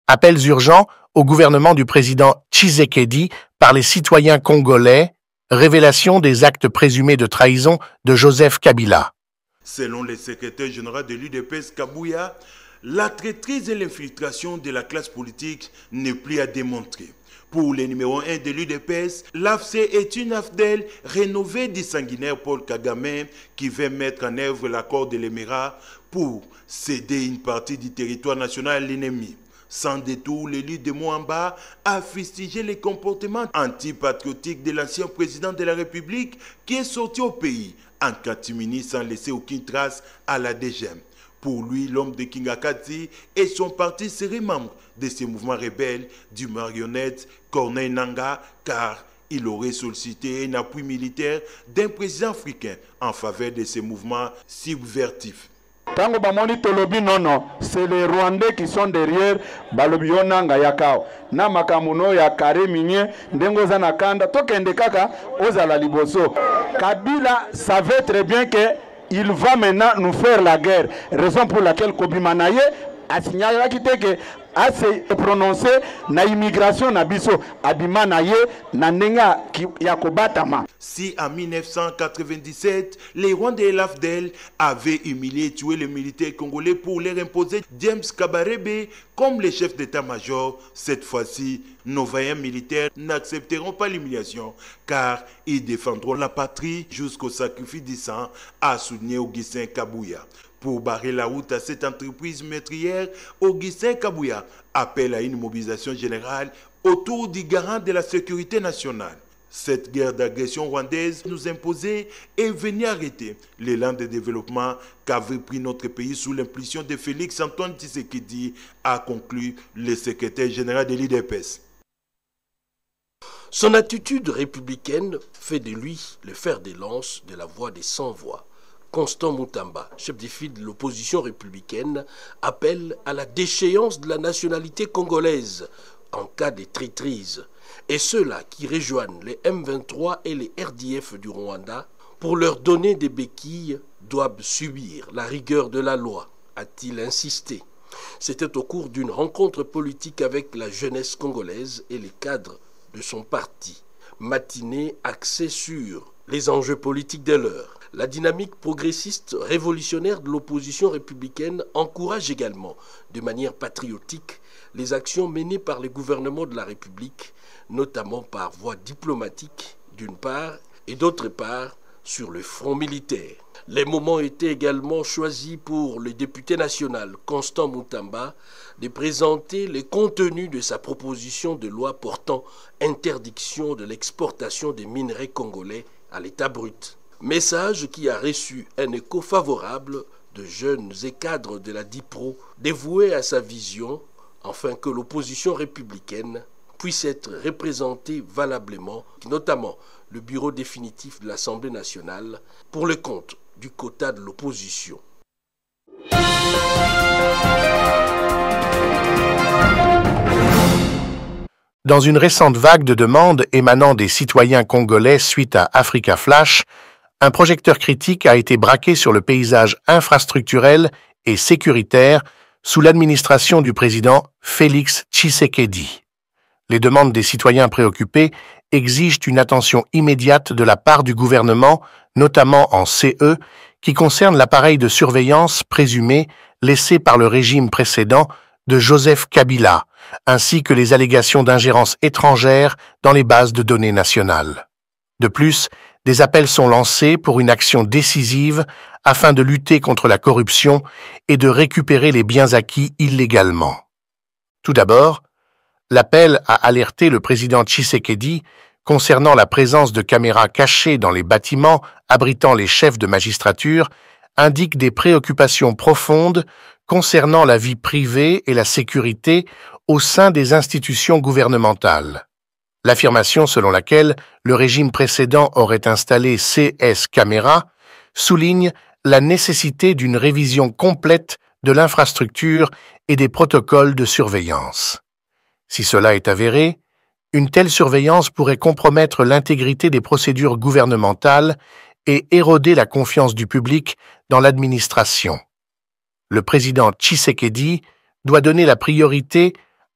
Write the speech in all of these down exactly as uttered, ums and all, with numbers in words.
Appels urgents au gouvernement du président Tshisekedi par les citoyens congolais, révélation des actes présumés de trahison de Joseph Kabila. Selon le secrétaire général de l'U D P S Kabouya, la traîtrise et l'infiltration de la classe politique n'est plus à démontrer. Pour le numéro un de l'U D P S, l'A F C est une AFDEL rénovée du sanguinaire Paul Kagame qui veut mettre en œuvre l'accord de l'Émirat pour céder une partie du territoire national à l'ennemi. Sans détour, l'élu de Mwamba a fustigé les comportements antipatriotiques de l'ancien président de la République qui est sorti au pays en catimini sans laisser aucune trace à la D G M. Pour lui, l'homme de Kingakati et son parti seraient membres de ce mouvement rebelle du marionnette Corneille Nangaa, car il aurait sollicité un appui militaire d'un président africain en faveur de ce mouvement subvertif. Tango bamoni tolobi nono, c'est les Rwandais qui sont derrière balobi yonanga yakao. Na makamuno ya kare minye ndengo za nakanda tokende kaka ozala liboso. Kabila savait très bien que il va maintenant nous faire la guerre. Raison pour laquelle Kobima Naye a signalé que a se prononcé na immigration na biso abima naye na nenga yakobatama. Si en mille neuf cent quatre-vingt-dix-sept, les Rwandais et l'A F D E L avaient humilié et tué les militaires congolais pour leur imposer James Kabarebe comme les chefs d'état-major, cette fois-ci, nos vaillants militaires n'accepteront pas l'humiliation car ils défendront la patrie jusqu'au sacrifice du sang, a souligné Augustin Kabouya. Pour barrer la route à cette entreprise meurtrière, Augustin Kabouya appelle à une mobilisation générale autour du garant de la sécurité nationale. Cette guerre d'agression rwandaise nous imposait et venait arrêter l'élan de développement qu'avait pris notre pays sous l'impulsion de Félix Antoine Tshisekedi, a conclu le secrétaire général de l'U D P S. Son attitude républicaine fait de lui le fer de lance de la voix des sans-voix. Constant Mutamba, chef de file de l'opposition républicaine, appelle à la déchéance de la nationalité congolaise en cas de traîtrise. Et ceux-là qui rejoignent les M vingt-trois et les R D F du Rwanda, pour leur donner des béquilles, doivent subir la rigueur de la loi, a-t-il insisté. C'était au cours d'une rencontre politique avec la jeunesse congolaise et les cadres de son parti. Matinée axée sur les enjeux politiques de l'heure. La dynamique progressiste révolutionnaire de l'opposition républicaine encourage également, de manière patriotique, les actions menées par les gouvernements de la République, notamment par voie diplomatique, d'une part, et d'autre part, sur le front militaire. Les moments étaient également choisis pour le député national Constant Mutamba de présenter les contenus de sa proposition de loi portant interdiction de l'exportation des minerais congolais à l'état brut. Message qui a reçu un écho favorable de jeunes et cadres de la DIPRO dévoués à sa vision, afin que l'opposition républicaine puisse être représentée valablement, notamment le bureau définitif de l'Assemblée nationale, pour le compte du quota de l'opposition. Dans une récente vague de demandes émanant des citoyens congolais suite à Africa Flash, un projecteur critique a été braqué sur le paysage infrastructurel et sécuritaire sous l'administration du président Félix Tshisekedi. Les demandes des citoyens préoccupés exigent une attention immédiate de la part du gouvernement, notamment en C E, qui concerne l'appareil de surveillance présumé laissé par le régime précédent de Joseph Kabila, ainsi que les allégations d'ingérence étrangère dans les bases de données nationales. De plus, des appels sont lancés pour une action décisive afin de lutter contre la corruption et de récupérer les biens acquis illégalement. Tout d'abord, l'appel a alerté le président Tshisekedi concernant la présence de caméras cachées dans les bâtiments abritant les chefs de magistrature indique des préoccupations profondes concernant la vie privée et la sécurité au sein des institutions gouvernementales. L'affirmation selon laquelle le régime précédent aurait installé C S caméras souligne la nécessité d'une révision complète de l'infrastructure et des protocoles de surveillance. Si cela est avéré, une telle surveillance pourrait compromettre l'intégrité des procédures gouvernementales et éroder la confiance du public dans l'administration. Le président Tshisekedi doit donner la priorité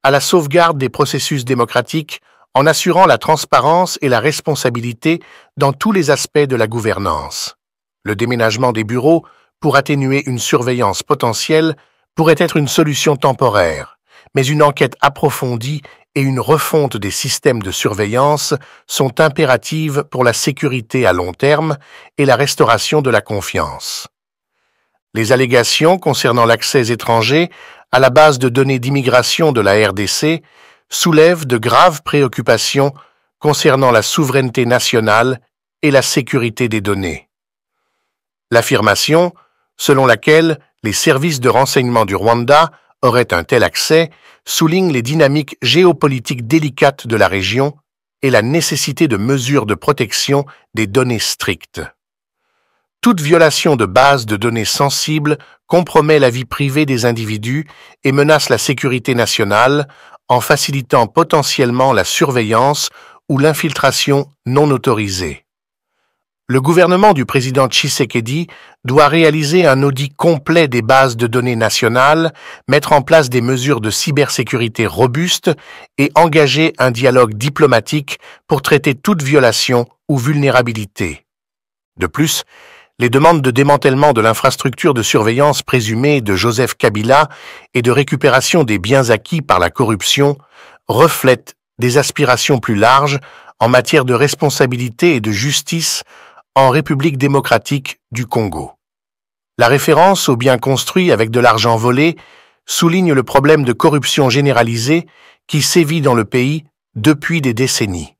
à la sauvegarde des processus démocratiques en assurant la transparence et la responsabilité dans tous les aspects de la gouvernance. Le déménagement des bureaux pour atténuer une surveillance potentielle pourrait être une solution temporaire, mais une enquête approfondie et une refonte des systèmes de surveillance sont impératives pour la sécurité à long terme et la restauration de la confiance. Les allégations concernant l'accès étranger à la base de données d'immigration de la R D C soulèvent de graves préoccupations concernant la souveraineté nationale et la sécurité des données. L'affirmation, selon laquelle les services de renseignement du Rwanda auraient un tel accès, souligne les dynamiques géopolitiques délicates de la région et la nécessité de mesures de protection des données strictes. Toute violation de base de données sensibles compromet la vie privée des individus et menace la sécurité nationale en facilitant potentiellement la surveillance ou l'infiltration non autorisée. Le gouvernement du président Tshisekedi doit réaliser un audit complet des bases de données nationales, mettre en place des mesures de cybersécurité robustes et engager un dialogue diplomatique pour traiter toute violation ou vulnérabilité. De plus, les demandes de démantèlement de l'infrastructure de surveillance présumée de Joseph Kabila et de récupération des biens acquis par la corruption reflètent des aspirations plus larges en matière de responsabilité et de justice en République démocratique du Congo. La référence aux biens construits avec de l'argent volé souligne le problème de corruption généralisée qui sévit dans le pays depuis des décennies.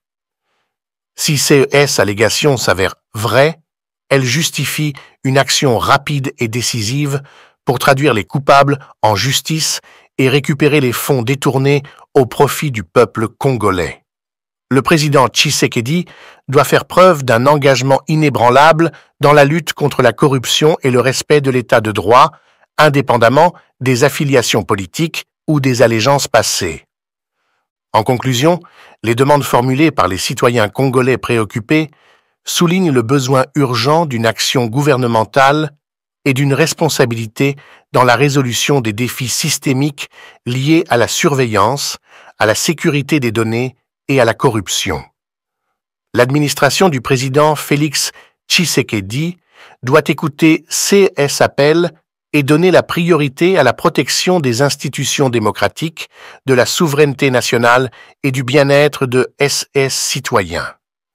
Si ces allégations s'avèrent vraies, elles justifient une action rapide et décisive pour traduire les coupables en justice et récupérer les fonds détournés au profit du peuple congolais. Le président Tshisekedi doit faire preuve d'un engagement inébranlable dans la lutte contre la corruption et le respect de l'état de droit, indépendamment des affiliations politiques ou des allégeances passées. En conclusion, les demandes formulées par les citoyens congolais préoccupés soulignent le besoin urgent d'une action gouvernementale et d'une responsabilité dans la résolution des défis systémiques liés à la surveillance, à la sécurité des données et à la corruption. L'administration du président Félix Tshisekedi doit écouter ces appels et donner la priorité à la protection des institutions démocratiques, de la souveraineté nationale et du bien-être de ses citoyens.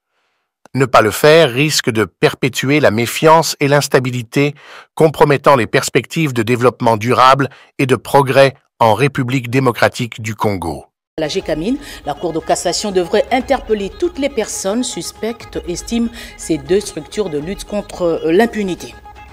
Ne pas le faire risque de perpétuer la méfiance et l'instabilité, compromettant les perspectives de développement durable et de progrès en République démocratique du Congo. La Gécamine, la Cour de cassation devrait interpeller toutes les personnes suspectes, estiment ces deux structures de lutte contre l'impunité.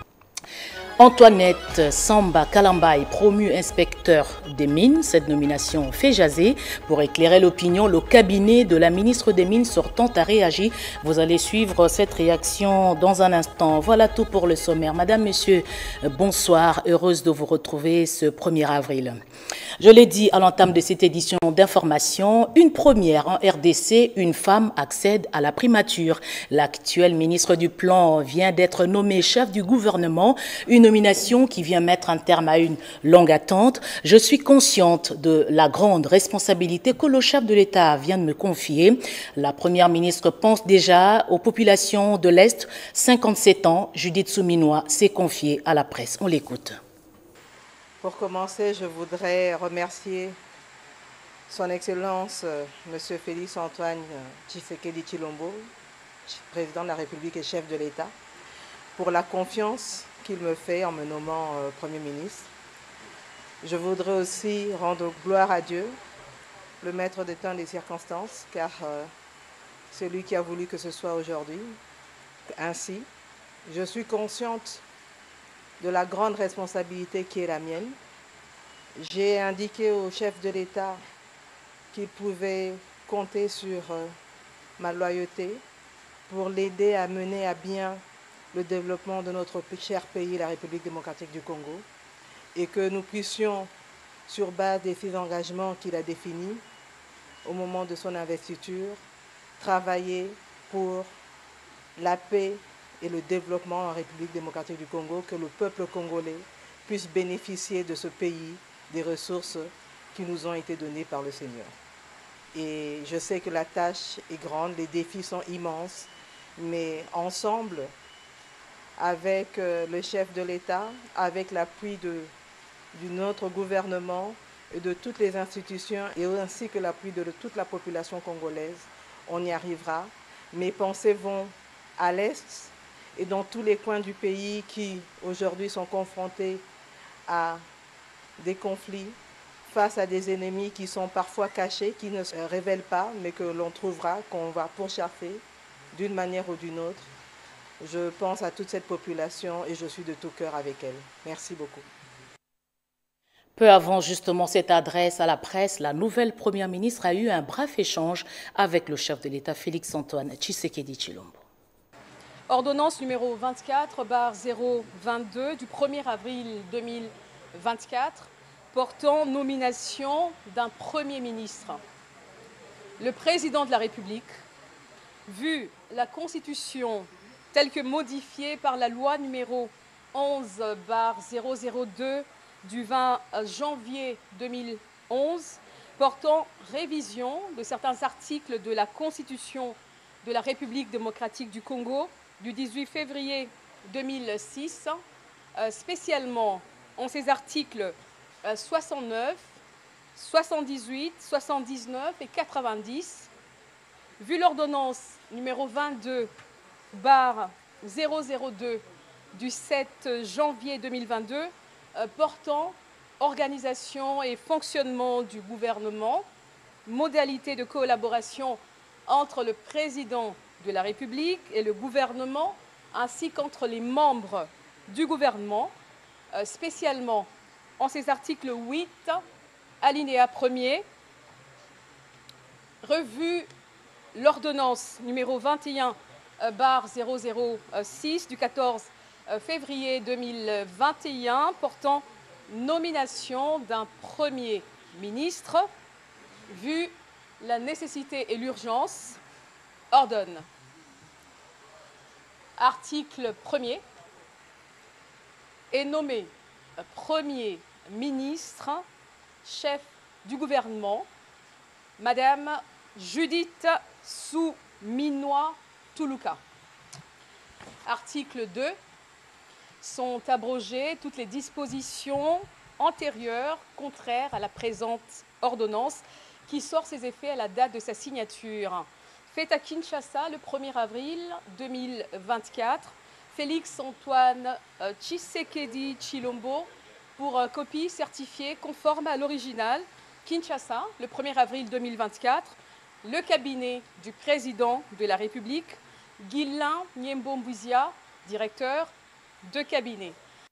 Antoinette Samba Kalamba est promue inspecteur des mines. Cette nomination fait jaser. Pour éclairer l'opinion, le cabinet de la ministre des Mines sortante a réagi. Vous allez suivre cette réaction dans un instant. Voilà tout pour le sommaire. Madame, Monsieur, bonsoir. Heureuse de vous retrouver ce premier avril. Je l'ai dit à l'entame de cette édition d'information, une première en R D C, une femme accède à la primature. L'actuel ministre du Plan vient d'être nommé chef du gouvernement, une nomination qui vient mettre un terme à une longue attente. Je suis consciente de la grande responsabilité que le chef de l'État vient de me confier. La première ministre pense déjà aux populations de l'Est. cinquante-sept ans, Judith Souminois s'est confiée à la presse. On l'écoute. Pour commencer, je voudrais remercier Son Excellence euh, M. Félix Antoine Tshisekedi Tshilombo, président de la République et chef de l'État, pour la confiance qu'il me fait en me nommant euh, Premier ministre. Je voudrais aussi rendre gloire à Dieu, le maître des temps et des circonstances, car euh, c'est lui qui a voulu que ce soit aujourd'hui. Ainsi, je suis consciente de la grande responsabilité qui est la mienne. J'ai indiqué au chef de l'État qu'il pouvait compter sur euh, ma loyauté pour l'aider à mener à bien le développement de notre cher pays, la République démocratique du Congo, et que nous puissions, sur base des six engagements qu'il a définis au moment de son investiture, travailler pour la paix et le développement en République démocratique du Congo, que le peuple congolais puisse bénéficier de ce pays, des ressources qui nous ont été donnés par le Seigneur. Et je sais que la tâche est grande, les défis sont immenses, mais ensemble, avec le chef de l'État, avec l'appui de, de notre gouvernement et de toutes les institutions, et ainsi que l'appui de toute la population congolaise, on y arrivera. Mes pensées vont à l'Est et dans tous les coins du pays qui aujourd'hui sont confrontés à des conflits, face à des ennemis qui sont parfois cachés, qui ne se révèlent pas, mais que l'on trouvera, qu'on va pourchasser d'une manière ou d'une autre. Je pense à toute cette population et je suis de tout cœur avec elle. Merci beaucoup. Peu avant justement cette adresse à la presse, la nouvelle première ministre a eu un bref échange avec le chef de l'État, Félix-Antoine Tshisekedi Tshilombo. Ordonnance numéro vingt-quatre barre zéro vingt-deux du premier avril deux mille vingt-quatre portant nomination d'un Premier ministre. Le Président de la République, vu la Constitution telle que modifiée par la loi numéro onze barre zéro zéro deux du vingt janvier deux mille onze, portant révision de certains articles de la Constitution de la République démocratique du Congo du dix-huit février deux mille six, spécialement en ces articles soixante-neuf, soixante-dix-huit, soixante-dix-neuf et quatre-vingt-dix, vu l'ordonnance numéro vingt-deux barre zéro zéro deux du sept janvier deux mille vingt-deux euh, portant organisation et fonctionnement du gouvernement, modalités de collaboration entre le président de la République et le gouvernement, ainsi qu'entre les membres du gouvernement, euh, spécialement en ces articles huit, alinéa premier, revue l'ordonnance numéro vingt et un barre zéro zéro six du quatorze février deux mille vingt et un portant nomination d'un Premier ministre, vu la nécessité et l'urgence, ordonne. Article premier, est nommé Premier ministre, chef du gouvernement, Madame Judith Suminwa Tuluka. Article deux. Sont abrogées toutes les dispositions antérieures contraires à la présente ordonnance qui sort ses effets à la date de sa signature. Faite à Kinshasa le premier avril deux mille vingt-quatre, Félix-Antoine Tshisekedi Tshilombo pour copie certifiée conforme à l'original. Kinshasa le premier avril deux mille vingt-quatre, le cabinet du président de la République, Guilain Nyembo-Mbouizia, directeur de cabinet.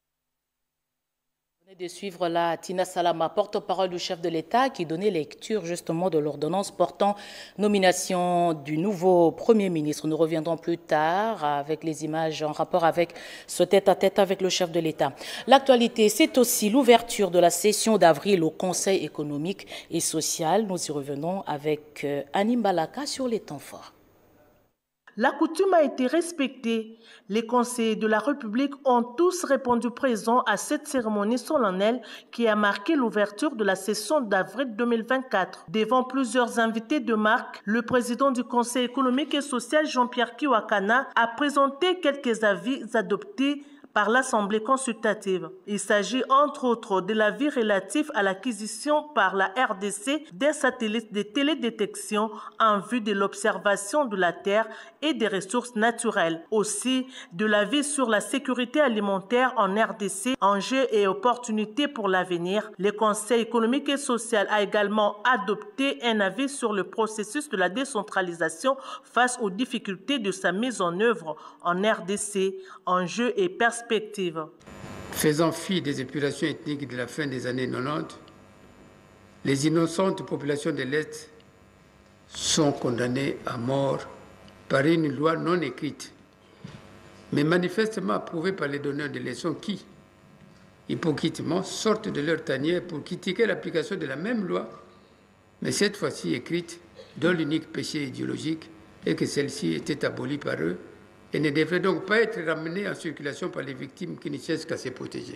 Vous venez de suivre la Tina Salama, porte-parole du chef de l'État, qui donnait lecture justement de l'ordonnance portant nomination du nouveau Premier ministre. Nous reviendrons plus tard avec les images en rapport avec ce tête-à-tête avec le chef de l'État. L'actualité, c'est aussi l'ouverture de la session d'avril au Conseil économique et social. Nous y revenons avec Annie Balaka sur les temps forts. La coutume a été respectée. Les conseillers de la République ont tous répondu présents à cette cérémonie solennelle qui a marqué l'ouverture de la session d'avril deux mille vingt-quatre. Devant plusieurs invités de marque, le président du Conseil économique et social, Jean-Pierre Kiwakana, a présenté quelques avis adoptés par l'Assemblée consultative. Il s'agit entre autres de l'avis relatif à l'acquisition par la R D C d'un satellite de télédétection en vue de l'observation de la Terre et des ressources naturelles. Aussi, de l'avis sur la sécurité alimentaire en R D C, enjeux et opportunités pour l'avenir. Le Conseil économique et social a également adopté un avis sur le processus de la décentralisation face aux difficultés de sa mise en œuvre en R D C, enjeux et perspectives. Faisant fi des épurations ethniques de la fin des années quatre-vingt-dix, les innocentes populations de l'Est sont condamnées à mort par une loi non écrite, mais manifestement approuvée par les donneurs de leçons qui, hypocritement, sortent de leur tanière pour critiquer l'application de la même loi, mais cette fois-ci écrite, dont l'unique péché idéologique est que celle-ci était abolie par eux et ne devrait donc pas être ramenée en circulation par les victimes qui ne cherchent qu'à se protéger.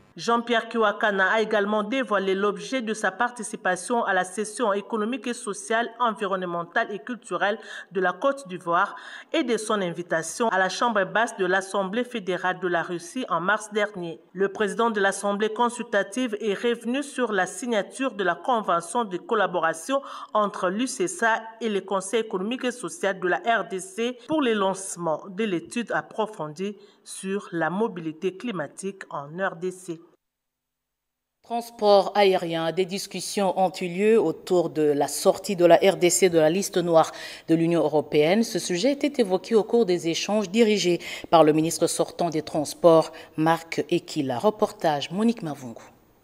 Jean-Pierre Kiwakana a également dévoilé l'objet de sa participation à la session économique et sociale, environnementale et culturelle de la Côte d'Ivoire et de son invitation à la Chambre basse de l'Assemblée fédérale de la Russie en mars dernier. Le président de l'Assemblée consultative est revenu sur la signature de la convention de collaboration entre l'U C S A et le Conseil économique et social de la R D C pour le lancement de l'étude approfondie sur la mobilité climatique en R D C. Transport aérien, des discussions ont eu lieu autour de la sortie de la R D C de la liste noire de l'Union européenne. Ce sujet était évoqué au cours des échanges dirigés par le ministre sortant des Transports, Marc Ekila. Reportage Monique Mavungu.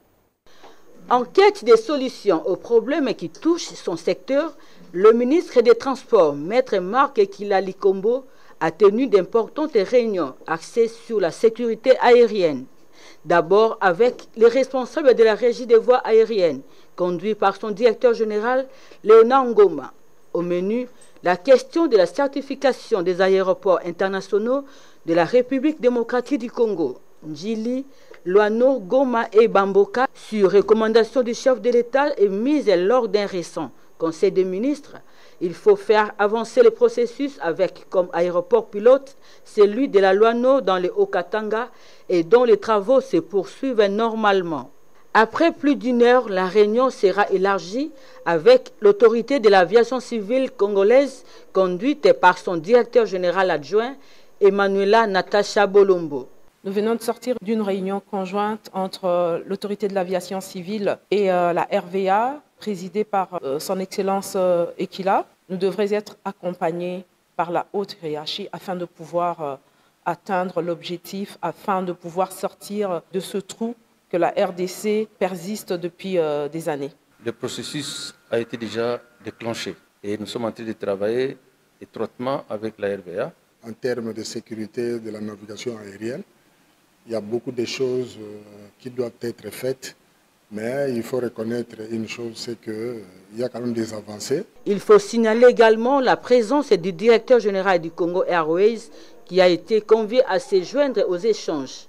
En quête des solutions aux problèmes qui touchent son secteur, le ministre des Transports, Maître Marc Ekila Likombo, a tenu d'importantes réunions axées sur la sécurité aérienne. D'abord avec les responsables de la régie des voies aériennes, conduit par son directeur général, Léonard Ngoma. Au menu, la question de la certification des aéroports internationaux de la République démocratique du Congo, Njili, Loano, Goma et Bamboka, sur recommandation du chef de l'État et mise lors d'un récent Conseil des ministres. Il faut faire avancer le processus avec comme aéroport pilote celui de la Loano dans le Haut-Katanga et dont les travaux se poursuivent normalement. Après plus d'une heure, la réunion sera élargie avec l'autorité de l'aviation civile congolaise conduite par son directeur général adjoint, Emmanuela Natacha Bolombo. Nous venons de sortir d'une réunion conjointe entre l'autorité de l'aviation civile et euh, la R V A, présidée par euh, son Excellence euh, Ekila. Nous devrions être accompagnés par la haute hiérarchie afin de pouvoir euh, atteindre l'objectif, afin de pouvoir sortir de ce trou que la R D C persiste depuis euh, des années. Le processus a été déjà déclenché et nous sommes en train de travailler étroitement avec la R V A. En termes de sécurité de la navigation aérienne, il y a beaucoup de choses qui doivent être faites, mais il faut reconnaître une chose, c'est qu'il y a quand même des avancées. Il faut signaler également la présence du directeur général du Congo Airways qui a été convié à se joindre aux échanges.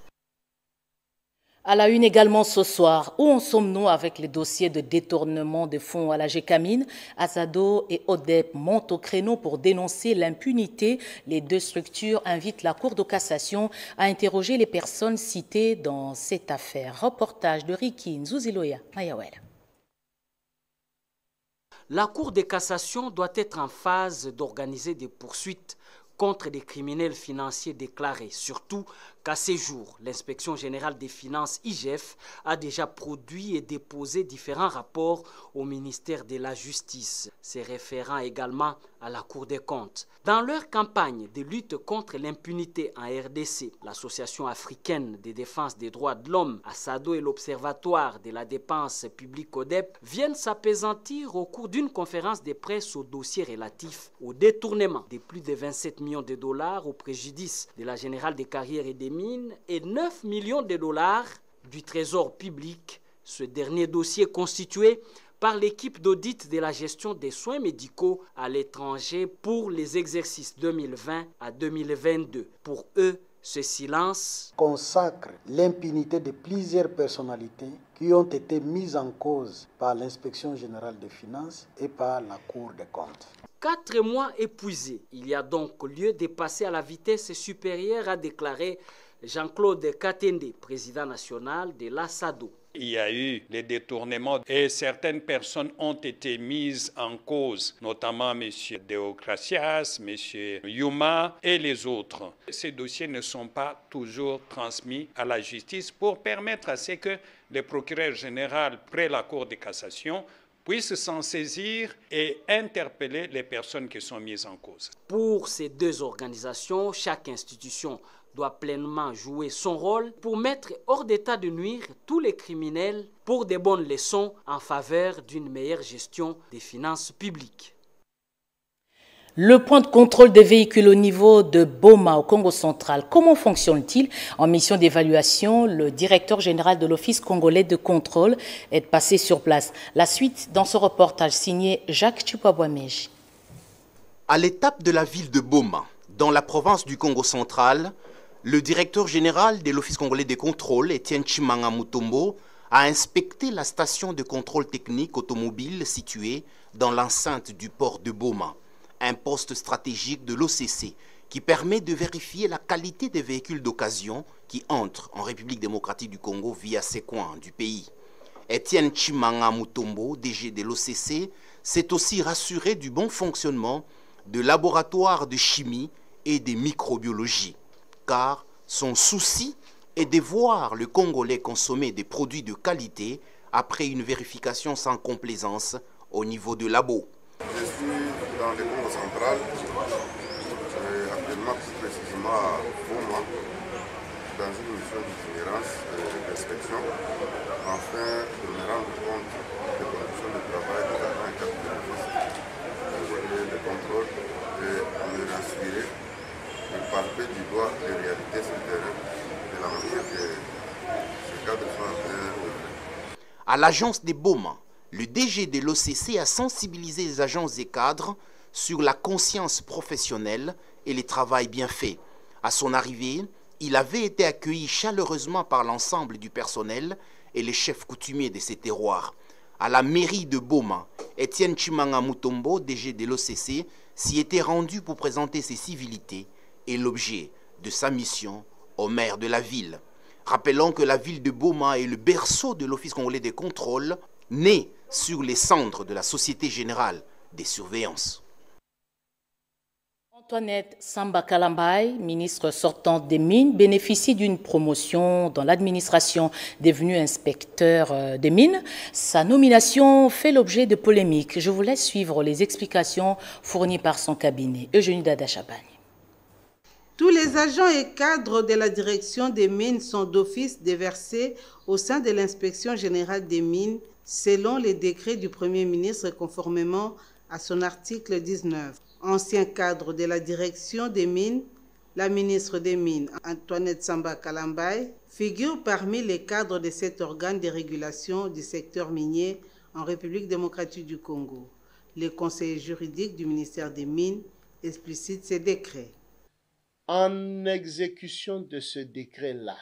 À la une également ce soir, où en sommes-nous avec les dossiers de détournement de fonds à la Gécamine? Azado et ODEP montent au créneau pour dénoncer l'impunité. Les deux structures invitent la Cour de cassation à interroger les personnes citées dans cette affaire. Reportage de Riki Nzuziloya Mayawel. La Cour de cassation doit être en phase d'organiser des poursuites contre des criminels financiers déclarés, surtout qu'à ces jours, l'Inspection générale des finances I G F a déjà produit et déposé différents rapports au ministère de la Justice, se référant également à la Cour des comptes. Dans leur campagne de lutte contre l'impunité en R D C, l'Association africaine de défense des droits de l'homme, ASADO et l'Observatoire de la dépense publique ODEP viennent s'apaisantir au cours d'une conférence de presse au dossier relatif au détournement de plus de vingt-sept millions de dollars au préjudice de la Générale des carrières et des mines et neuf millions de dollars du Trésor public. Ce dernier dossier constitué par l'équipe d'audit de la gestion des soins médicaux à l'étranger pour les exercices deux mille vingt à deux mille vingt-deux. Pour eux, ce silence consacre l'impunité de plusieurs personnalités qui ont été mises en cause par l'Inspection générale des finances et par la Cour des comptes. Quatre mois épuisés, il y a donc lieu de passer à la vitesse supérieure, a déclaré Jean-Claude Katende, président national de l'ASADO. Il y a eu les détournements et certaines personnes ont été mises en cause, notamment M. Deokrasias, M. Yuma et les autres. Ces dossiers ne sont pas toujours transmis à la justice pour permettre à ce que le procureur général, près la Cour de cassation, puisse s'en saisir et interpeller les personnes qui sont mises en cause. Pour ces deux organisations, chaque institution doit pleinement jouer son rôle pour mettre hors d'état de nuire tous les criminels pour de bonnes leçons en faveur d'une meilleure gestion des finances publiques. Le point de contrôle des véhicules au niveau de Boma au Congo central, comment fonctionne-t-il? En mission d'évaluation, le directeur général de l'Office congolais de contrôle est passé sur place. La suite dans ce reportage signé Jacques Tupabouameji. À l'étape de la ville de Boma, dans la province du Congo central, Le directeur général de l'Office congolais des contrôles, Etienne Chimanga Mutombo, a inspecté la station de contrôle technique automobile située dans l'enceinte du port de Boma, un poste stratégique de l'O C C qui permet de vérifier la qualité des véhicules d'occasion qui entrent en République démocratique du Congo via ces coins du pays. Etienne Chimanga Mutombo, D G de l'O C C, s'est aussi rassuré du bon fonctionnement de laboratoires de chimie et de microbiologie, car son souci est de voir le Congolais consommer des produits de qualité après une vérification sans complaisance au niveau de labo. Je suis dans le Congo central, euh, actuellement plus précisément à Boma, dans une mission d'itinérance et d'inspection, afin de me rendre compte des conditions de travail des agents et cadres de l'office, de contrôle, et me rassurer, de palper du doigt les réalités sur le terrain, de la manière que ces cadres sont en train de... À l'agence de Boma, le D G de l'O C C a sensibilisé les agents et cadres sur la conscience professionnelle et le travail bien fait. À son arrivée, il avait été accueilli chaleureusement par l'ensemble du personnel et les chefs coutumiers de ces terroirs. À la mairie de Boma, Etienne Chimanga Mutombo, D G de l'O C C, s'y était rendu pour présenter ses civilités et l'objet de sa mission au maire de la ville. Rappelons que la ville de Boma est le berceau de l'Office congolais des contrôles, né sur les cendres de la Société générale des surveillances. Antoinette Samba Kalambay, ministre sortante des Mines, bénéficie d'une promotion dans l'administration, devenue inspecteur des Mines. Sa nomination fait l'objet de polémiques. Je vous laisse suivre les explications fournies par son cabinet. Eugénie Dada-Chabagne. Tous les agents et cadres de la direction des Mines sont d'office déversés au sein de l'inspection générale des Mines, selon les décrets du Premier ministre conformément à son article dix-neuf. Ancien cadre de la direction des Mines, la ministre des Mines, Antoinette Samba Kalambay, figure parmi les cadres de cet organe de régulation du secteur minier en République démocratique du Congo. Le conseiller juridique du ministère des Mines explicite ces décrets. En exécution de ce décret-là,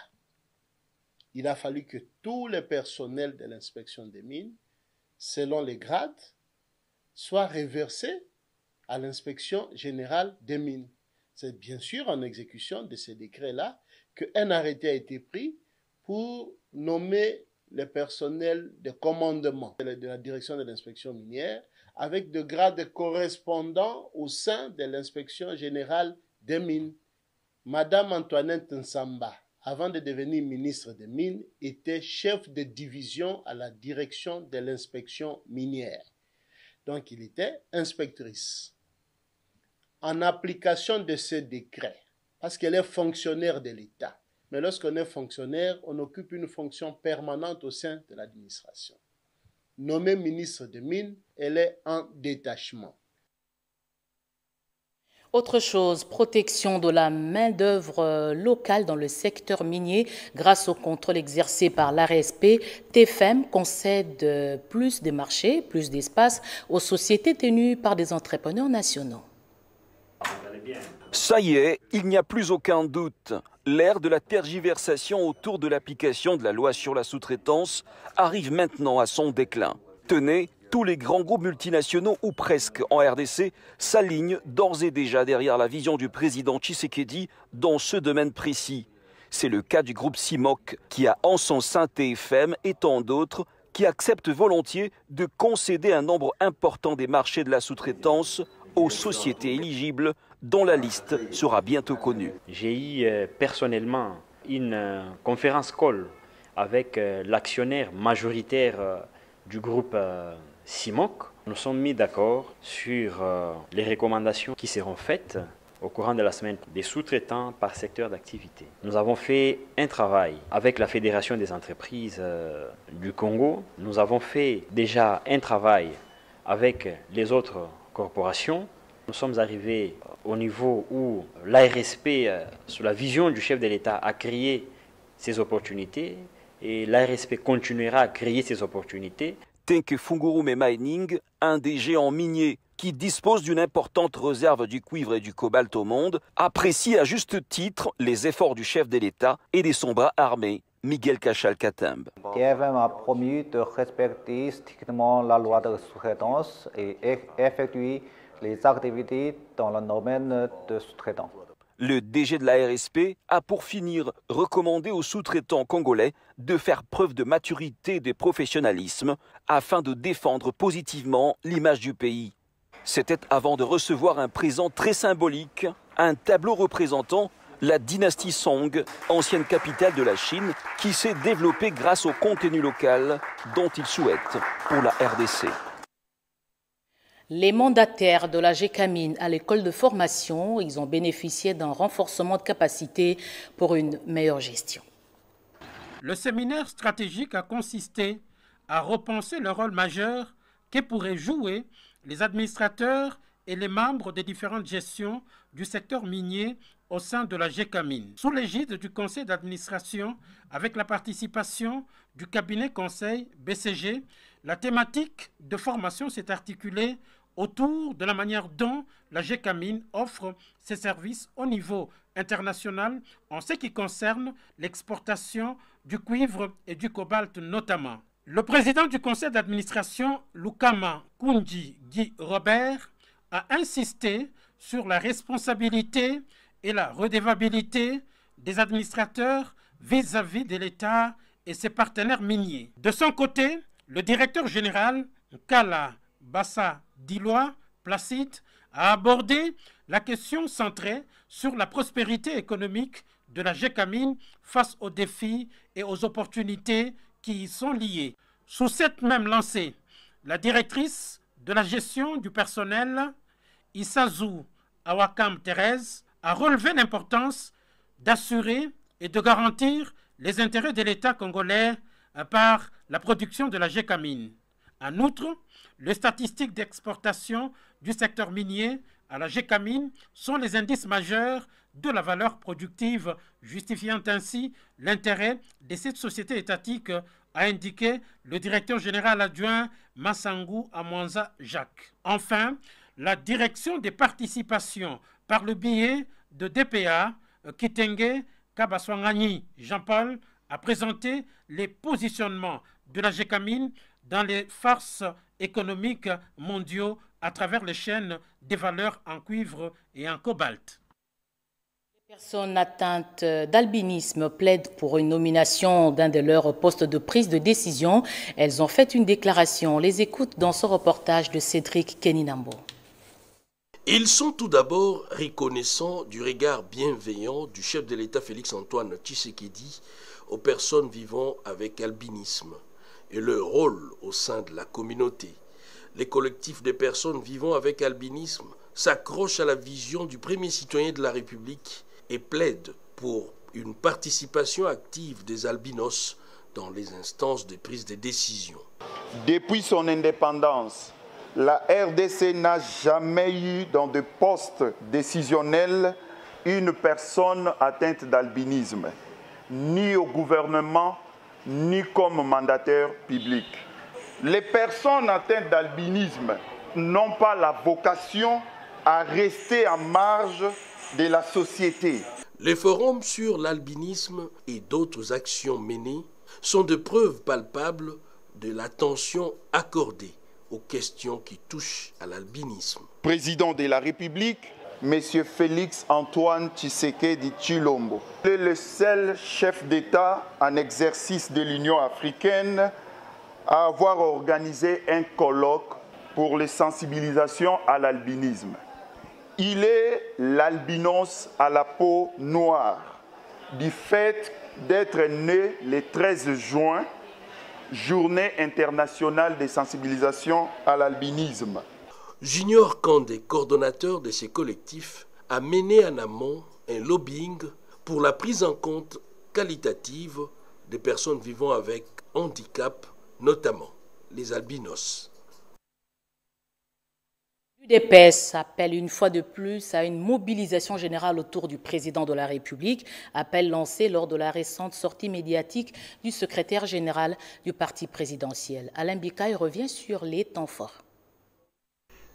il a fallu que tous les personnels de l'inspection des mines, selon les grades, soient reversés à l'inspection générale des mines. C'est bien sûr en exécution de ce décret-là qu'un arrêté a été pris pour nommer le personnel de commandement de la direction de l'inspection minière avec de grades correspondants au sein de l'inspection générale des mines. Madame Antoinette Nsamba, avant de devenir ministre des Mines, était chef de division à la direction de l'inspection minière. Donc, il était inspectrice. En application de ce décret, parce qu'elle est fonctionnaire de l'État, mais lorsqu'on est fonctionnaire, on occupe une fonction permanente au sein de l'administration. Nommée ministre des Mines, elle est en détachement. Autre chose, protection de la main-d'œuvre locale dans le secteur minier grâce au contrôle exercé par l'A R S P. T F M concède plus de marchés, plus d'espace aux sociétés tenues par des entrepreneurs nationaux. Ça y est, il n'y a plus aucun doute. L'ère de la tergiversation autour de l'application de la loi sur la sous-traitance arrive maintenant à son déclin. Tenez, tous les grands groupes multinationaux, ou presque, en R D C, s'alignent d'ores et déjà derrière la vision du président Tshisekedi dans ce domaine précis. C'est le cas du groupe Simok, qui a en son sein T F M et tant d'autres, qui acceptent volontiers de concéder un nombre important des marchés de la sous-traitance aux sociétés éligibles, dont la liste sera bientôt connue. J'ai eu euh, personnellement une euh, conférence call avec euh, l'actionnaire majoritaire euh, du groupe euh, Simok. Nous sommes mis d'accord sur euh, les recommandations qui seront faites au courant de la semaine des sous-traitants par secteur d'activité. Nous avons fait un travail avec la Fédération des entreprises euh, du Congo. Nous avons fait déjà un travail avec les autres corporations. Nous sommes arrivés au niveau où l'A R S P, euh, sous la vision du chef de l'État, a créé ces opportunités et l'A R S P continuera à créer ces opportunités. Tenke Fungurume Mining, un des géants miniers qui dispose d'une importante réserve du cuivre et du cobalt au monde, apprécie à juste titre les efforts du chef de l'État et de son bras armé, Miguel Cachal-Catambe. T F M a promis de respecter strictement la loi de sous-traitance et effectuer les activités dans le domaine de sous-traitance. Le D G de la R S P a pour finir recommandé aux sous-traitants congolais de faire preuve de maturité et de professionnalisme afin de défendre positivement l'image du pays. C'était avant de recevoir un présent très symbolique, un tableau représentant la dynastie Song, ancienne capitale de la Chine, qui s'est développée grâce au contenu local dont il souhaite pour la R D C. Les mandataires de la GECAMIN à l'école de formation, ils ont bénéficié d'un renforcement de capacité pour une meilleure gestion. Le séminaire stratégique a consisté à repenser le rôle majeur que pourraient jouer les administrateurs et les membres des différentes gestions du secteur minier au sein de la GECAMIN. Sous l'égide du conseil d'administration, avec la participation du cabinet conseil B C G, la thématique de formation s'est articulée autour de la manière dont la GECAMIN offre ses services au niveau international en ce qui concerne l'exportation du cuivre et du cobalt notamment. Le président du conseil d'administration, Lukama Kunji Guy Robert, a insisté sur la responsabilité et la redevabilité des administrateurs vis-à-vis de l'État et ses partenaires miniers. De son côté, le directeur général, Kala Bassa Diloa Placide, a abordé la question centrée sur la prospérité économique de la GECAMIN face aux défis et aux opportunités qui y sont liées. Sous cette même lancée, la directrice de la gestion du personnel, Isazu Awakam Thérèse, a relevé l'importance d'assurer et de garantir les intérêts de l'État congolais par la production de la GECAMIN. En outre, les statistiques d'exportation du secteur minier à la GECAMIN sont les indices majeurs de la valeur productive, justifiant ainsi l'intérêt de cette société étatique, a indiqué le directeur général adjoint Massangou Amwanza Jacques. Enfin, la direction des participations par le biais de D P A, Kitenge Kabaswangani Jean-Paul, a présenté les positionnements de la GECAMIN dans les farces économiques mondiaux à travers les chaînes des valeurs en cuivre et en cobalt. Les personnes atteintes d'albinisme plaident pour une nomination d'un de leurs postes de prise de décision. Elles ont fait une déclaration. On les écoute dans ce reportage de Cédric Keninambo. Ils sont tout d'abord reconnaissants du regard bienveillant du chef de l'État Félix-Antoine Tshisekedi aux personnes vivant avec albinisme et leur rôle au sein de la communauté. Les collectifs de personnes vivant avec albinisme s'accrochent à la vision du premier citoyen de la République et plaident pour une participation active des albinos dans les instances de prise de décision. Depuis son indépendance, la R D C n'a jamais eu dans de postes décisionnels une personne atteinte d'albinisme, ni au gouvernement, ni comme mandataire public. Les personnes atteintes d'albinisme n'ont pas la vocation à rester en marge de la société. Les forums sur l'albinisme et d'autres actions menées sont de preuves palpables de l'attention accordée aux questions qui touchent à l'albinisme. Président de la République, M. Félix-Antoine Tshisekedi Tshilombo, est le seul chef d'État en exercice de l'Union africaine à avoir organisé un colloque pour les sensibilisations à l'albinisme. Il est l'albinos à la peau noire, du fait d'être né le treize juin, Journée internationale de sensibilisation à l'albinisme. Junior Kandé, coordonnateur de ces collectifs, a mené en amont un lobbying pour la prise en compte qualitative des personnes vivant avec handicap, notamment les albinos. L'U D P S appelle une fois de plus à une mobilisation générale autour du président de la République, appel lancé lors de la récente sortie médiatique du secrétaire général du parti présidentiel. Alain Bikaï revient sur les temps forts.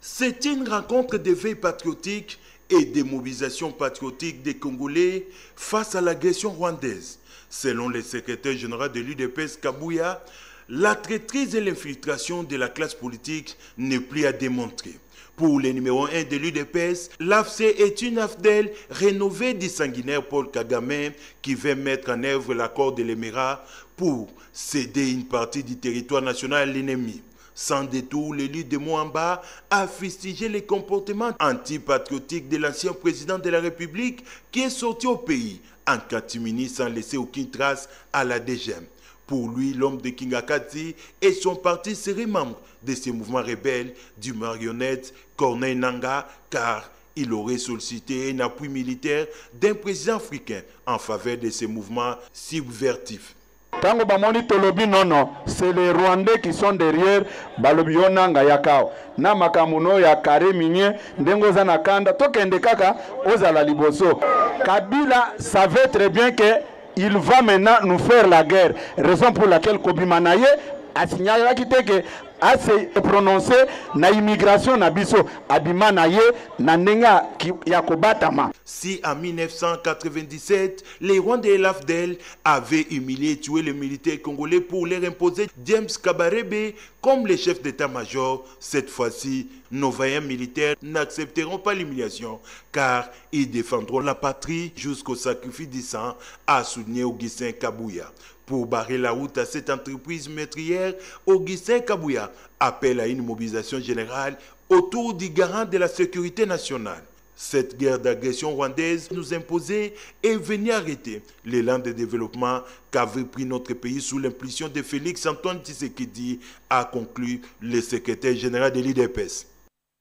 C'est une rencontre d'éveil patriotique et de mobilisation patriotique des Congolais face à l'agression rwandaise. Selon le secrétaire général de l'U D P S Kabouya, la traîtrise et l'infiltration de la classe politique n'est plus à démontrer. Pour le numéro un de l'U D P S, l'A F C est une A F D E L rénovée du sanguinaire Paul Kagame qui veut mettre en œuvre l'accord de l'Émirat pour céder une partie du territoire national à l'ennemi. Sans détour, l'élu de Moamba a fustigé les comportements antipatriotiques de l'ancien président de la République qui est sorti au pays en catimini sans laisser aucune trace à la D G M. Pour lui, l'homme de Kingakati et son parti seraient membres de ces mouvements rebelles du marionnette Corneille Nangaa, car il aurait sollicité un appui militaire d'un président africain en faveur de ces mouvements subvertifs. Tango bamoni tolobi nono, c'est les Rwandais qui sont derrière balobi yonanga yakao. Na makamuno ya kare minye ndengo za nakanda tokende kaka ozala liboso. Kabila savait très bien que il va maintenant nous faire la guerre. Raison pour laquelle Kobi Manaye a signalé que a se prononcé na immigration na biso abima na ye na nenga yakobatama. Si en mille neuf cent quatre-vingt-dix-sept, les Rwandais et l'A F D E L avaient humilié et tué les militaires congolais pour leur imposer James Kabarebe comme les chefs d'état-major, cette fois-ci, nos vaillants militaires n'accepteront pas l'humiliation car ils défendront la patrie jusqu'au sacrifice du sang, a souligné Augustin Kabouya. Pour barrer la route à cette entreprise meurtrière, Augustin Kabouya appelle à une mobilisation générale autour du garant de la sécurité nationale. Cette guerre d'agression rwandaise nous imposait et venait arrêter l'élan de développement qu'avait pris notre pays sous l'impulsion de Félix Antoine Tshisekedi, a conclu le secrétaire général de l'U D P S.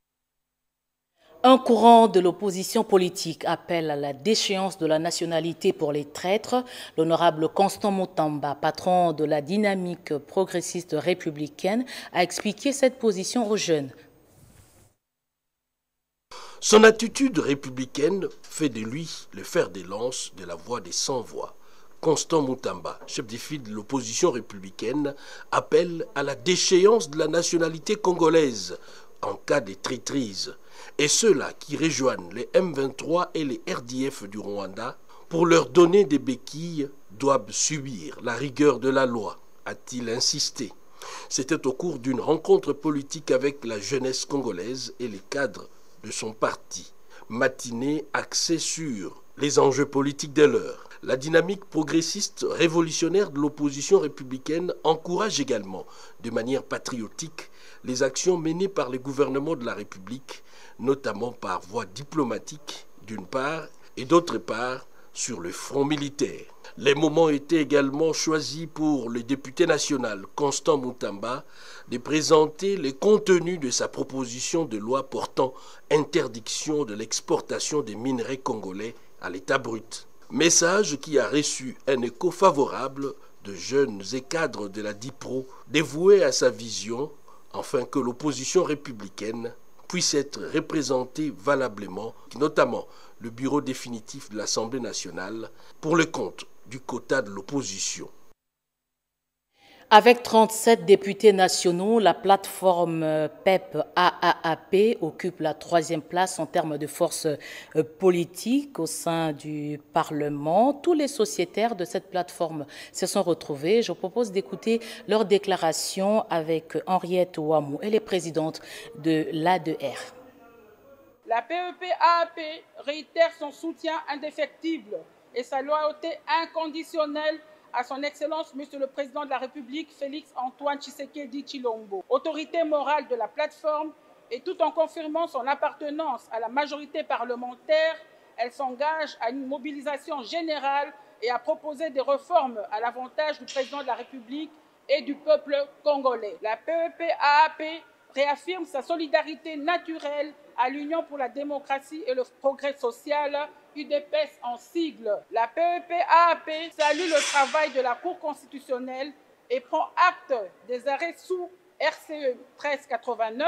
Un courant de l'opposition politique appelle à la déchéance de la nationalité pour les traîtres. L'honorable Constant Mutamba, patron de la dynamique progressiste républicaine, a expliqué cette position aux jeunes. Son attitude républicaine fait de lui le fer de lance de la voix des sans-voix. Constant Mutamba, chef de file de l'opposition républicaine, appelle à la déchéance de la nationalité congolaise en cas de traîtrise. Et ceux-là qui rejoignent les M vingt-trois et les R D F du Rwanda, pour leur donner des béquilles, doivent subir la rigueur de la loi, a-t-il insisté. C'était au cours d'une rencontre politique avec la jeunesse congolaise et les cadres de son parti, matinée axée sur les enjeux politiques de l'heure. La dynamique progressiste révolutionnaire de l'opposition républicaine encourage également, de manière patriotique, les actions menées par les gouvernements de la République, notamment par voie diplomatique, d'une part, et d'autre part, sur le front militaire. Les moments étaient également choisis pour le député national Constant Mutamba de présenter les contenus de sa proposition de loi portant interdiction de l'exportation des minerais congolais à l'état brut. Message qui a reçu un écho favorable de jeunes et cadres de la DIPRO dévoués à sa vision, afin que l'opposition républicaine puisse être représentée valablement, notamment le bureau définitif de l'Assemblée nationale, pour le compte du quota de l'opposition. Avec trente-sept députés nationaux, la plateforme P E P A A A P occupe la troisième place en termes de force politique au sein du Parlement. Tous les sociétaires de cette plateforme se sont retrouvés. Je propose d'écouter leur déclaration avec Henriette Ouamou. Elle est présidente de l'A D R. La P E P A A P réitère son soutien indéfectible et sa loyauté inconditionnelle à son Excellence, Monsieur le Président de la République, Félix Antoine Tshisekedi Tshilombo, autorité morale de la plateforme, et tout en confirmant son appartenance à la majorité parlementaire, elle s'engage à une mobilisation générale et à proposer des réformes à l'avantage du Président de la République et du peuple congolais. La P E P A A P réaffirme sa solidarité naturelle à l'Union pour la démocratie et le progrès social, U D P S en sigle. La P E P A A P salue le travail de la Cour constitutionnelle et prend acte des arrêts sous R C E treize quatre-vingt-neuf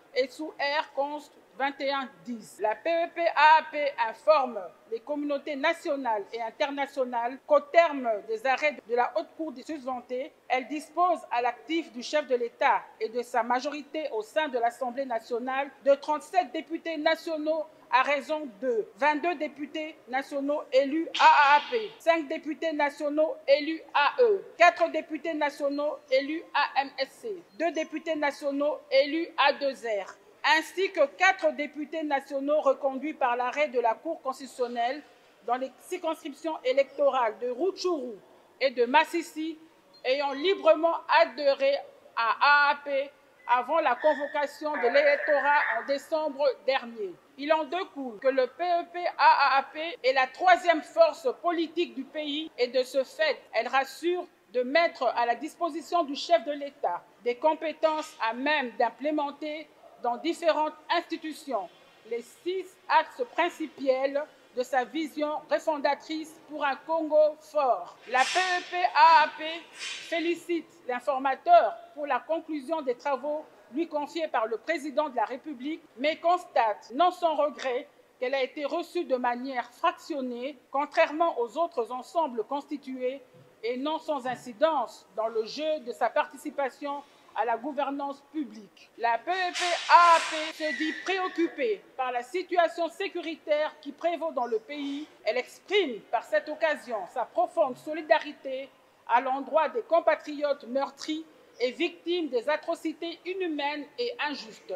et sous R const vingt et un dix. La P E P A A P informe les communautés nationales et internationales qu'au terme des arrêts de la Haute Cour des susventée, elle dispose à l'actif du chef de l'État et de sa majorité au sein de l'Assemblée nationale de trente-sept députés nationaux à raison de vingt-deux députés nationaux élus A A P, cinq députés nationaux élus A E, quatre députés nationaux élus A M S C, deux députés nationaux élus A deux R, ainsi que quatre députés nationaux reconduits par l'arrêt de la Cour constitutionnelle dans les circonscriptions électorales de Rutshuru et de Massissi ayant librement adhéré à A A P avant la convocation de l'électorat en décembre dernier. Il en découle que le P E P A A P est la troisième force politique du pays et de ce fait, elle rassure de mettre à la disposition du chef de l'État des compétences à même d'implémenter dans différentes institutions les six axes principiels de sa vision refondatrice pour un Congo fort. La P E P A A P félicite l'informateur pour la conclusion des travaux lui confiés par le président de la République, mais constate, non sans regret, qu'elle a été reçue de manière fractionnée, contrairement aux autres ensembles constitués, et non sans incidence dans le jeu de sa participation à la gouvernance publique. La P E P A A P se dit préoccupée par la situation sécuritaire qui prévaut dans le pays. Elle exprime par cette occasion sa profonde solidarité à l'endroit des compatriotes meurtris et victimes des atrocités inhumaines et injustes.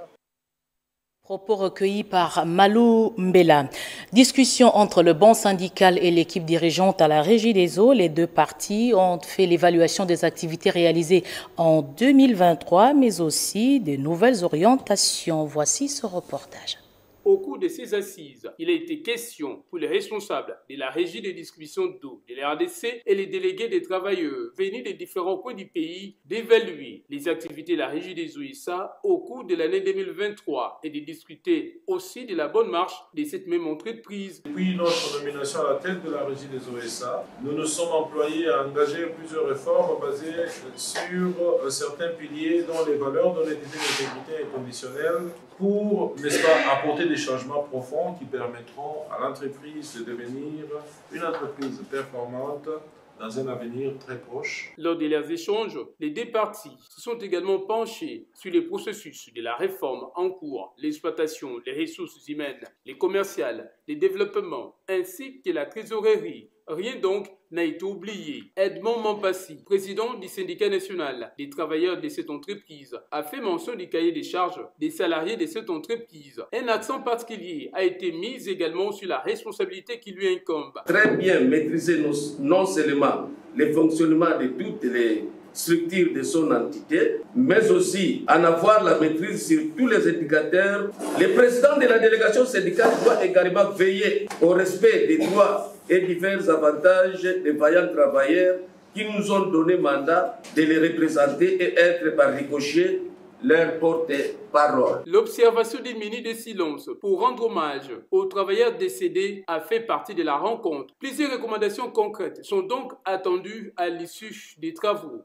Propos recueillis par Malou Mbela. Discussion entre le banc syndical et l'équipe dirigeante à la Régie des eaux. Les deux parties ont fait l'évaluation des activités réalisées en deux mille vingt-trois, mais aussi des nouvelles orientations. Voici ce reportage. Au cours de ces assises, il a été question pour les responsables de la régie de distribution d'eau de la R D C et les délégués des travailleurs venus des différents coins du pays d'évaluer les activités de la régie des O S A au cours de l'année deux mille vingt-trois et de discuter aussi de la bonne marche de cette même entreprise. Depuis notre nomination à la tête de la régie des O S A, nous nous sommes employés à engager plusieurs réformes basées sur certains piliers dont les valeurs d'honnêteté, d'intégrité et conditionnelle pour, n'est-ce pas, apporter des changements profonds qui permettront à l'entreprise de devenir une entreprise performante dans un avenir très proche. Lors de leurs échanges, les deux parties se sont également penchées sur les processus de la réforme en cours, l'exploitation, les ressources humaines, les commerciales, les développements, ainsi que la trésorerie. Rien donc n'a été oublié. Edmond Mampassi, président du syndicat national des travailleurs de cette entreprise, a fait mention du cahier des charges des salariés de cette entreprise. Un accent particulier a été mis également sur la responsabilité qui lui incombe. Très bien maîtriser non seulement le fonctionnement de toutes les structures de son entité, mais aussi en avoir la maîtrise sur tous les indicateurs. Le président de la délégation syndicale doit également veiller au respect des droits et divers avantages des vaillants travailleurs qui nous ont donné mandat de les représenter et être par ricochet leur porte-parole. L'observation d'une minute de silence pour rendre hommage aux travailleurs décédés a fait partie de la rencontre. Plusieurs recommandations concrètes sont donc attendues à l'issue des travaux.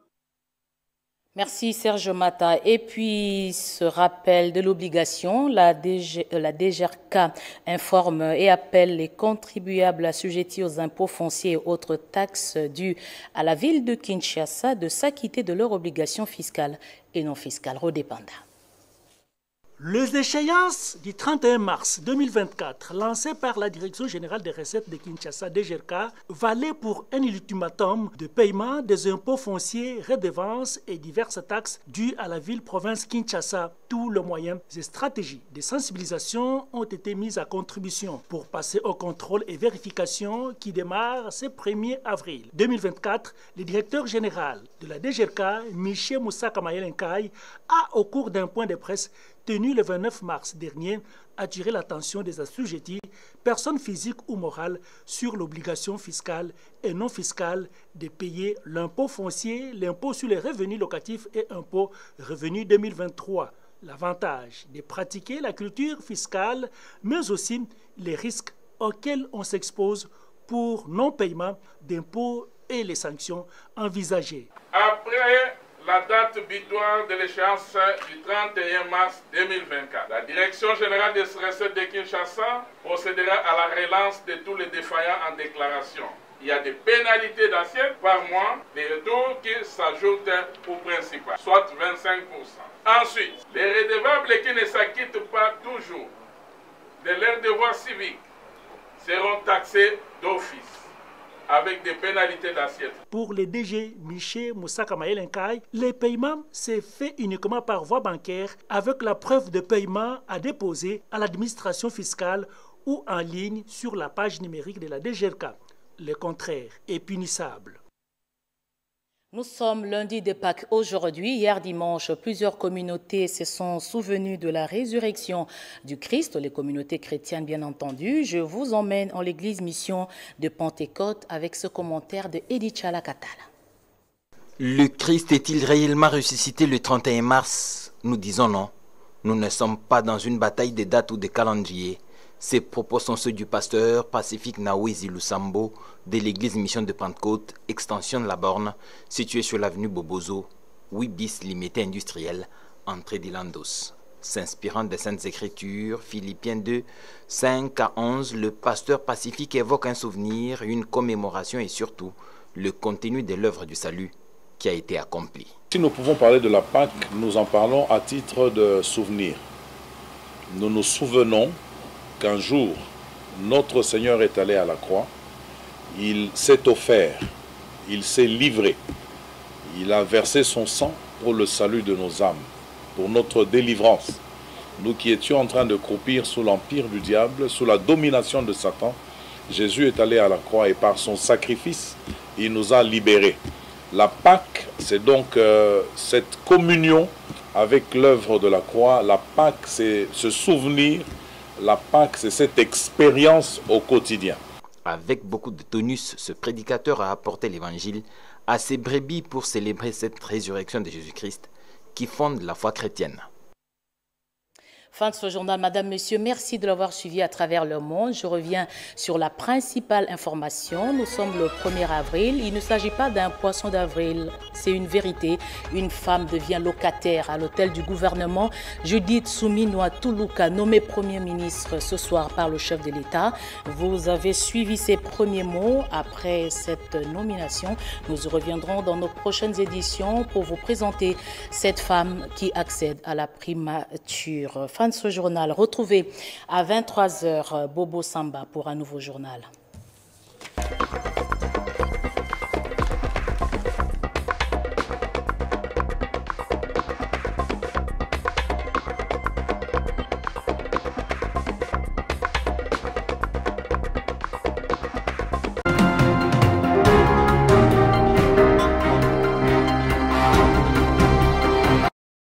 Merci Serge Mata. Et puis, ce rappel de l'obligation, la, D G, la D G R K informe et appelle les contribuables assujettis aux impôts fonciers et autres taxes dues à la ville de Kinshasa de s'acquitter de leurs obligations fiscales et non fiscales. Rodépanda. Les échéances du trente et un mars deux mille vingt-quatre, lancées par la Direction générale des recettes de Kinshasa, D G R K, valaient pour un ultimatum de paiement des impôts fonciers, redevances et diverses taxes dues à la ville-province Kinshasa. Tous les moyens et stratégies de sensibilisation ont été mis à contribution pour passer au contrôle et vérification qui démarre ce premier avril deux mille vingt-quatre. Le directeur général de la D G R K, Michel Moussa Kamayelenkai, a, au cours d'un point de presse tenu le vingt-neuf mars dernier, attirer l'attention des assujettis, personnes physiques ou morales, sur l'obligation fiscale et non fiscale de payer l'impôt foncier, l'impôt sur les revenus locatifs et impôt revenu deux mille vingt-trois. L'avantage de pratiquer la culture fiscale, mais aussi les risques auxquels on s'expose pour non-paiement d'impôts et les sanctions envisagées. Après la date butoir de l'échéance du trente et un mars deux mille vingt-quatre. La Direction générale des recettes de Kinshasa procédera à la relance de tous les défaillants en déclaration. Il y a des pénalités d'assiette par mois, des retours qui s'ajoutent au principal, soit vingt-cinq pour cent. Ensuite, les redevables qui ne s'acquittent pas toujours de leurs devoirs civiques seront taxés d'office, avec des pénalités d'assiette. Pour le D G Miché Moussaka Maëlenkai, les paiements se fait uniquement par voie bancaire avec la preuve de paiement à déposer à l'administration fiscale ou en ligne sur la page numérique de la D G R K. Le contraire est punissable. Nous sommes lundi de Pâques aujourd'hui. Hier dimanche, plusieurs communautés se sont souvenues de la résurrection du Christ, les communautés chrétiennes bien entendu. Je vous emmène en l'église mission de Pentecôte avec ce commentaire de Edith Chalakatala. Le Christ est-il réellement ressuscité le trente et un mars? Nous disons non. Nous ne sommes pas dans une bataille de dates ou de calendrier. Ces propos sont ceux du pasteur Pacifique Nawezi Lusambo de l'église Mission de Pentecôte, extension de la Borne, située sur l'avenue Bobozo, huit bis limité industriel, entrée d'Ilandos. S'inspirant des Saintes Écritures, Philippiens deux, cinq à onze, le pasteur Pacifique évoque un souvenir, une commémoration et surtout le contenu de l'œuvre du salut qui a été accomplie. Si nous pouvons parler de la Pâque, nous en parlons à titre de souvenir. Nous nous souvenons qu'un jour, notre Seigneur est allé à la croix, il s'est offert, il s'est livré, il a versé son sang pour le salut de nos âmes, pour notre délivrance. Nous qui étions en train de croupir sous l'empire du diable, sous la domination de Satan, Jésus est allé à la croix et par son sacrifice, il nous a libérés. La Pâque, c'est donc euh, cette communion avec l'œuvre de la croix. La Pâque, c'est ce souvenir. La Pâque, c'est cette expérience au quotidien. Avec beaucoup de tonus, ce prédicateur a apporté l'évangile à ses brebis pour célébrer cette résurrection de Jésus-Christ qui fonde la foi chrétienne. Fin de ce journal, Madame, Monsieur, merci de l'avoir suivi à travers le monde. Je reviens sur la principale information. Nous sommes le premier avril. Il ne s'agit pas d'un poisson d'avril, c'est une vérité. Une femme devient locataire à l'hôtel du gouvernement. Judith Souminoa Toulouka, nommée Premier ministre ce soir par le chef de l'État. Vous avez suivi ses premiers mots après cette nomination. Nous reviendrons dans nos prochaines éditions pour vous présenter cette femme qui accède à la primature. Fin de ce journal. Retrouvez à vingt-trois heures Bobo Samba pour un nouveau journal.